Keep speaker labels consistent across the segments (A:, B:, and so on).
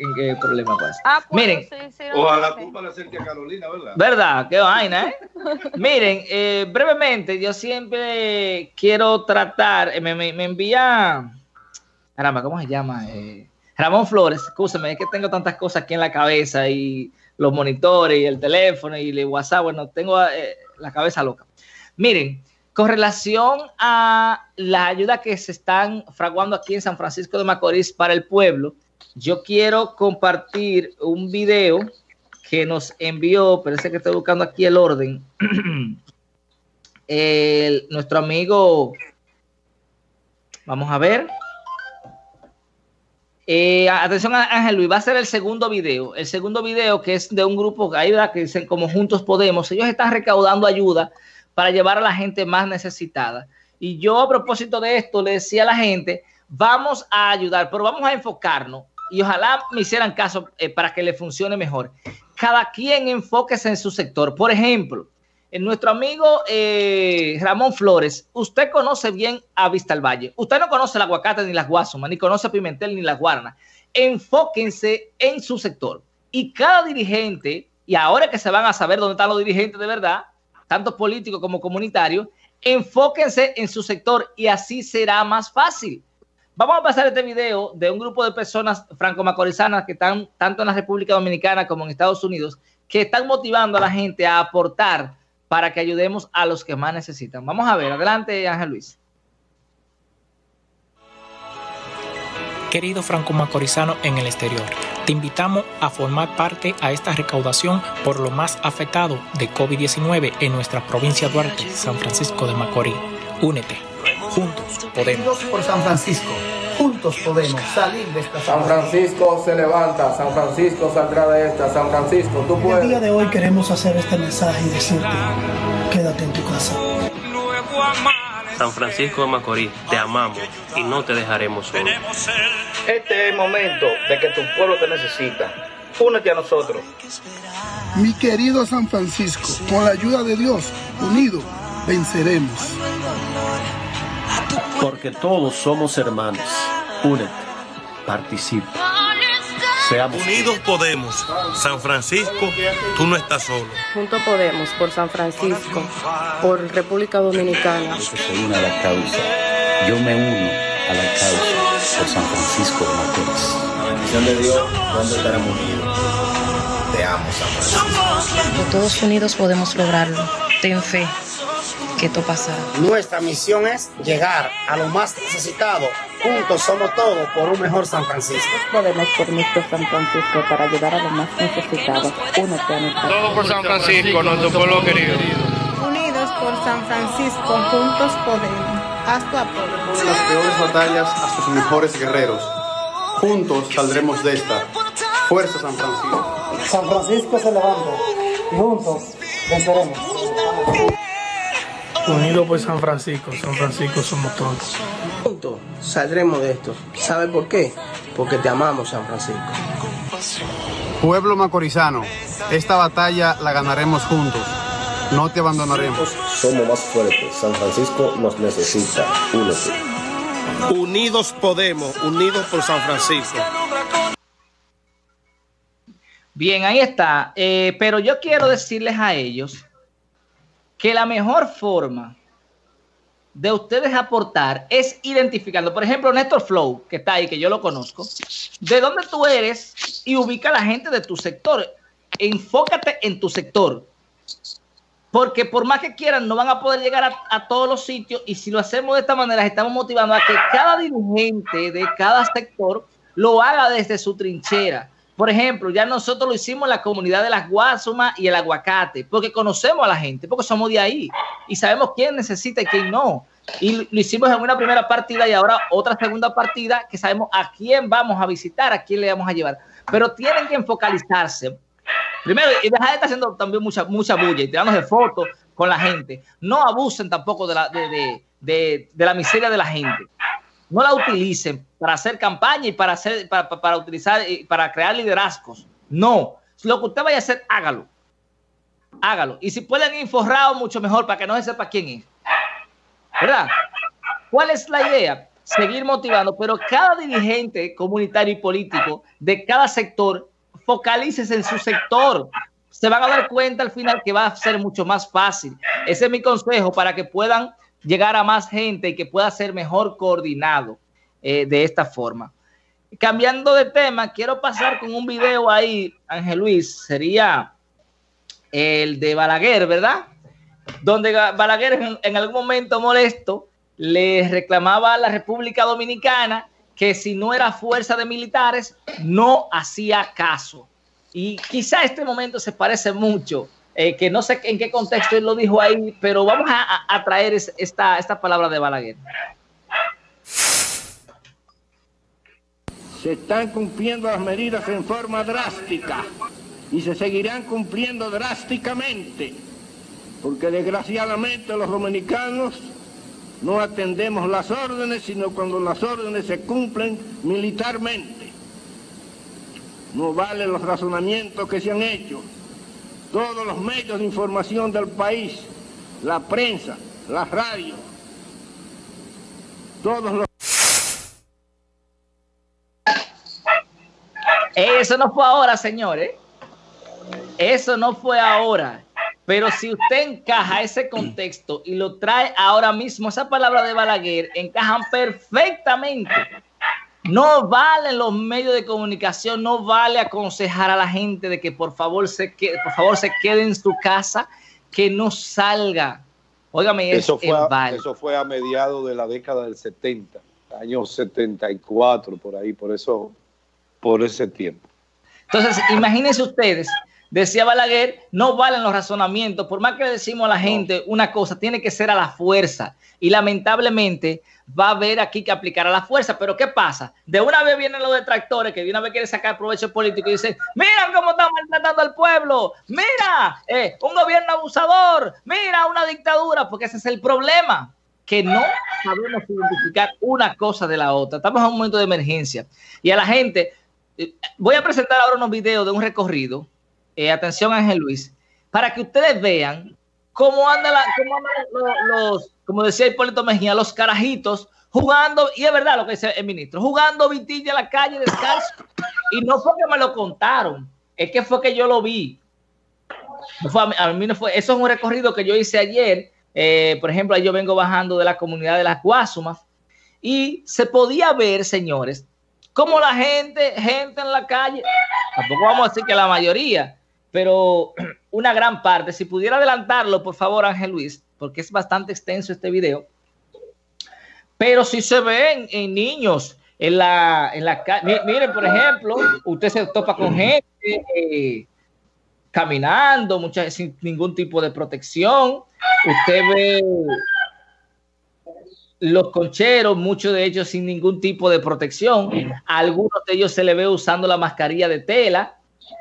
A: en qué problema pasa.
B: Pues,
A: Miren,
B: sí,
C: ojalá tú para ser que a Carolina, ¿verdad?
A: ¿Verdad? Qué vaina, ¿eh? Miren, brevemente, yo siempre quiero tratar, me envía, caramba, ¿cómo se llama? Ramón Flores, escúchame, es que tengo tantas cosas aquí en la cabeza y los monitores y el teléfono y el WhatsApp, bueno, tengo la cabeza loca. Miren, con relación a la ayuda que se están fraguando aquí en San Francisco de Macorís para el pueblo, yo quiero compartir un video que nos envió, parece que estoy buscando aquí el orden, nuestro amigo, vamos a ver. Atención a Ángel Luis, va a ser el segundo video que es de un grupo ahí, ¿verdad? Que dicen como Juntos Podemos. Ellos están recaudando ayuda para llevar a la gente más necesitada. Y yo a propósito de esto le decía a la gente, vamos a ayudar, pero vamos a enfocarnos y ojalá me hicieran caso para que le funcione mejor. Cada quien enfóquese en su sector. Por ejemplo, nuestro amigo Ramón Flores, usted conoce bien a Vista al Valle. Usted no conoce el aguacate ni las guasumas, ni conoce Pimentel ni las guaranas. Enfóquense en su sector. Y cada dirigente, y ahora que se van a saber dónde están los dirigentes de verdad, tanto políticos como comunitarios, enfóquense en su sector y así será más fácil. Vamos a pasar este video de un grupo de personas franco-macorizanas que están tanto en la República Dominicana como en Estados Unidos, que están motivando a la gente a aportar para que ayudemos a los que más necesitan. Vamos a ver, adelante Ángel Luis.
D: Querido franco-macorizano en el exterior, te invitamos a formar parte a esta recaudación por lo más afectado de COVID-19 en nuestra provincia de Duarte, San Francisco de Macorís. Únete, juntos podemos.
E: Por San Francisco, juntos podemos salir de esta.
F: San Francisco se levanta, San Francisco saldrá de esta, San Francisco, tú puedes.
E: El día de hoy queremos hacer este mensaje y decirte, quédate en tu casa.
G: San Francisco de Macorís, te amamos y no te dejaremos solo.
H: Este es el momento de que tu pueblo te necesita. Únete a nosotros.
I: Mi querido San Francisco, con la ayuda de Dios, unidos, venceremos.
J: Porque todos somos hermanos. Únete, participa. Seamos
K: unidos podemos. San Francisco, tú no estás solo.
L: Juntos podemos por San Francisco, por República Dominicana.
M: Que se una a la causa. Yo me uno a la causa por San Francisco de Macorís.
N: La bendición de Dios, cuando estaremos unidos. Te amo, San Francisco.
O: Todos unidos podemos lograrlo. Ten fe que esto pasará.
P: Nuestra misión es llegar a los más necesitados. Juntos somos todos por un mejor San Francisco.
L: Podemos por nuestro San Francisco para ayudar a los más necesitados. Únete a nosotros.
F: Todo por San Francisco, nuestro pueblo querido.
Q: Unidos por San Francisco, juntos podemos. Haz tu apoyo.
R: De las peores batallas hasta sus mejores guerreros. Juntos saldremos de esta. Fuerza San Francisco.
E: San Francisco se levanta y juntos venceremos.
S: Unidos por San Francisco somos todos.
P: Juntos saldremos de esto. ¿Sabe por qué? Porque te amamos, San Francisco.
R: Pueblo macorizano, esta batalla la ganaremos juntos. No te abandonaremos.
N: Somos más fuertes. San Francisco nos necesita. Únete.
K: Unidos podemos, unidos por San Francisco.
A: Bien, ahí está. Pero yo quiero decirles a ellos que la mejor forma de ustedes aportar es identificando. Por ejemplo, Néstor Flow, que está ahí, que yo lo conozco. ¿De dónde tú eres? Y ubica a la gente de tu sector. Enfócate en tu sector. Porque por más que quieran, no van a poder llegar a todos los sitios. Y si lo hacemos de esta manera, estamos motivando a que cada dirigente de cada sector lo haga desde su trinchera. Por ejemplo, ya nosotros lo hicimos en la comunidad de las guasumas y el aguacate, porque conocemos a la gente, porque somos de ahí y sabemos quién necesita y quién no. Y lo hicimos en una primera partida y ahora otra segunda partida que sabemos a quién vamos a visitar, a quién le vamos a llevar. Pero tienen que focalizarse. Primero, y dejar de estar haciendo también mucha bulla y tirándose fotos con la gente. No abusen tampoco de la miseria de la gente. No la utilicen para hacer campaña y para utilizar para crear liderazgos. No, lo que usted vaya a hacer, hágalo. Hágalo. Y si pueden ir forrado, mucho mejor para que no se sepa quién es. ¿Verdad? ¿Cuál es la idea? seguir motivando, pero cada dirigente comunitario y político de cada sector, focalícese en su sector. Se van a dar cuenta al final que va a ser mucho más fácil. Ese es mi consejo para que puedan llegar a más gente y que pueda ser mejor coordinado de esta forma. Cambiando de tema, quiero pasar con un video ahí, Ángel Luis, sería el de Balaguer, ¿verdad? Donde Balaguer en algún momento molesto le reclamaba a la República Dominicana que si no era fuerza de militares no hacía caso. Y quizá este momento se parece mucho, que no sé en qué contexto él lo dijo ahí, pero vamos a traer esta palabra de Balaguer.
B: Se están cumpliendo las medidas en forma drástica y se seguirán cumpliendo drásticamente, porque desgraciadamente los dominicanos no atendemos las órdenes, sino cuando las órdenes se cumplen militarmente. No valen los razonamientos que se han hecho. Todos los medios de información del país, la prensa, la radio, todos los...
A: Eso no fue ahora, señores. Eso no fue ahora. Pero si usted encaja ese contexto y lo trae ahora mismo, esa palabra de Balaguer encajan perfectamente. No valen los medios de comunicación, no vale aconsejar a la gente de que por favor se quede en su casa, que no salga. Óigame,
T: eso fue a mediados de la década del 70, años 74, por ahí, por ese tiempo.
A: Entonces, imagínense ustedes, decía Balaguer, no valen los razonamientos, por más que le decimos a la gente una cosa, tiene que ser a la fuerza, y lamentablemente va a haber aquí que aplicar a la fuerza. Pero ¿qué pasa? De una vez vienen los detractores que de una vez quieren sacar provecho político y dicen, mira cómo están maltratando al pueblo, mira, un gobierno abusador, mira, una dictadura, porque ese es el problema, que no sabemos identificar una cosa de la otra. Estamos en un momento de emergencia y a la gente, voy a presentar ahora unos videos de un recorrido, atención Ángel Luis, para que ustedes vean cómo andan los, como decía Hipólito Mejía, los carajitos jugando, y es verdad lo que dice el ministro, jugando vitilla en la calle descalzo. Y no fue que me lo contaron, es que fue que yo lo vi. A mí no fue, eso es un recorrido que yo hice ayer. Por ejemplo, yo vengo bajando de la comunidad de Las Guasumas y se podía ver, señores, como la gente en la calle, tampoco vamos a decir que la mayoría, pero una gran parte. Si pudiera adelantarlo, por favor, Ángel Luis, porque es bastante extenso este video. Pero si se ven en niños en la calle, miren, por ejemplo, usted se topa con gente caminando, sin ningún tipo de protección. Usted ve los concheros, muchos de ellos sin ningún tipo de protección. A algunos de ellos se le ve usando la mascarilla de tela.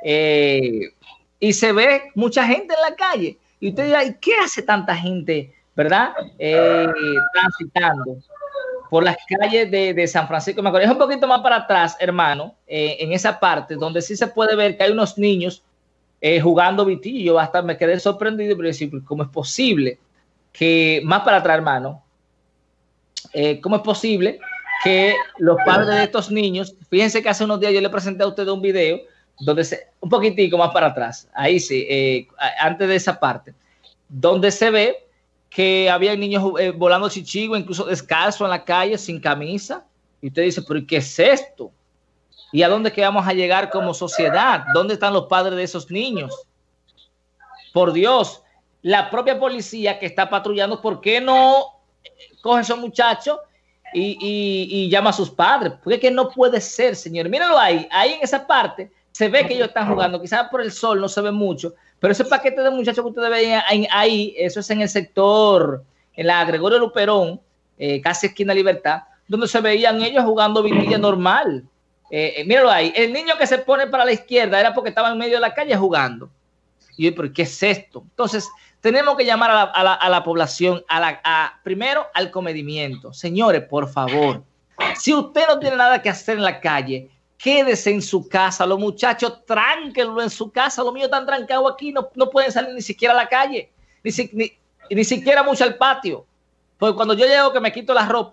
A: Y se ve mucha gente en la calle. Y usted dirá, ¿y qué hace tanta gente, verdad? Transitando por las calles de San Francisco de Macorís. Es un poquito más para atrás, hermano, en esa parte, donde sí se puede ver que hay unos niños jugando vitillo. Hasta me quedé sorprendido, pero decir, ¿cómo es posible que, más para atrás, hermano, cómo es posible que los padres de estos niños, fíjense que hace unos días yo le presenté a ustedes un video, donde un poquitico más para atrás, ahí sí, antes de esa parte, donde se ve que había niños volando chichigo, incluso descalzo en la calle, sin camisa, y usted dice, pero ¿qué es esto? ¿Y a dónde que vamos a llegar como sociedad? ¿Dónde están los padres de esos niños? Por Dios, la propia policía que está patrullando, ¿por qué no coge a esos muchachos y llama a sus padres? Porque es que no puede ser, señor. Mírenlo ahí en esa parte, se ve que ellos están jugando, quizás por el sol no se ve mucho, pero ese paquete de muchachos que ustedes ven ahí, eso es en el sector, en la Gregorio Luperón, casi esquina Libertad, donde se veían ellos jugando vitilla normal. Míralo ahí, el niño que se pone para la izquierda era porque estaba en medio de la calle jugando. Y yo, ¿pero qué es esto? Entonces, tenemos que llamar a la población, primero al comedimiento. Señores, por favor, si usted no tiene nada que hacer en la calle, quédese en su casa. Los muchachos, tránquenlo en su casa. Los míos están trancados aquí, no pueden salir ni siquiera a la calle, ni siquiera mucho al patio. Porque cuando yo llego que me quito la ropa,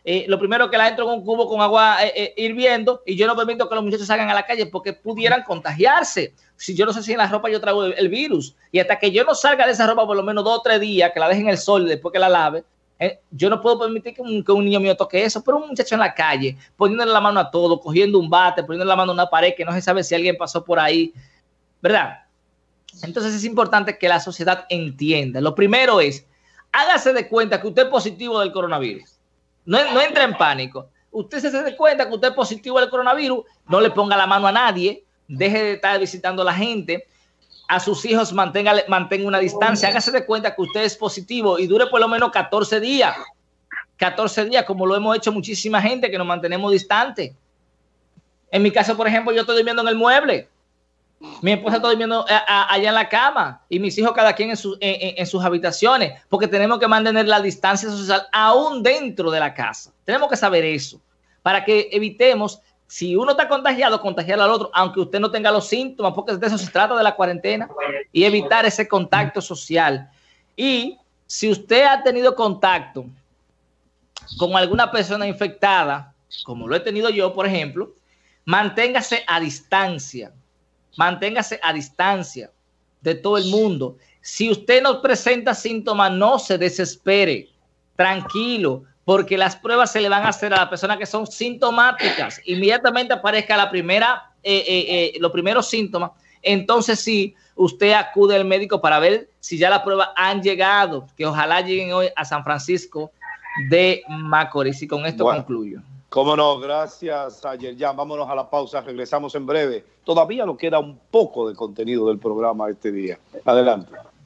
A: lo primero que la entro en un cubo con agua hirviendo y yo no permito que los muchachos salgan a la calle porque pudieran contagiarse. Si yo no sé si en la ropa yo traigo el virus y hasta que yo no salga de esa ropa por lo menos 2 o 3 días, que la deje en el sol y después que la lave, yo no puedo permitir que un niño mío toque eso, pero un muchacho en la calle, poniéndole la mano a todo, cogiendo un bate, poniéndole la mano a una pared que no se sabe si alguien pasó por ahí, ¿verdad? Entonces es importante que la sociedad entienda. Lo primero es, hágase de cuenta que usted es positivo del coronavirus. No entre en pánico. Usted se dé cuenta que usted es positivo del coronavirus, no le ponga la mano a nadie, deje de estar visitando a la gente, a sus hijos mantenga una distancia, hágase de cuenta que usted es positivo y dure por lo menos 14 días. 14 días, como lo hemos hecho muchísima gente que nos mantenemos distantes. En mi caso, por ejemplo, yo estoy durmiendo en el mueble. Mi esposa está durmiendo allá en la cama y mis hijos cada quien en sus habitaciones, porque tenemos que mantener la distancia social aún dentro de la casa. Tenemos que saber eso para que evitemos, si uno está contagiado, contagiar al otro, aunque usted no tenga los síntomas, porque de eso se trata de la cuarentena, y evitar ese contacto social. Y si usted ha tenido contacto con alguna persona infectada, como lo he tenido yo, por ejemplo, manténgase a distancia. Manténgase a distancia de todo el mundo. Si usted no presenta síntomas, no se desespere. Tranquilo, porque las pruebas se le van a hacer a las personas que son sintomáticas. Inmediatamente aparezca los primeros síntomas, entonces sí, usted acude al médico para ver si ya las pruebas han llegado, que ojalá lleguen hoy a San Francisco de Macorís. Y con esto concluyo.
T: Cómo no, gracias ayer. Ya, vámonos a la pausa, regresamos en breve. Todavía nos queda un poco de contenido del programa este día. Adelante.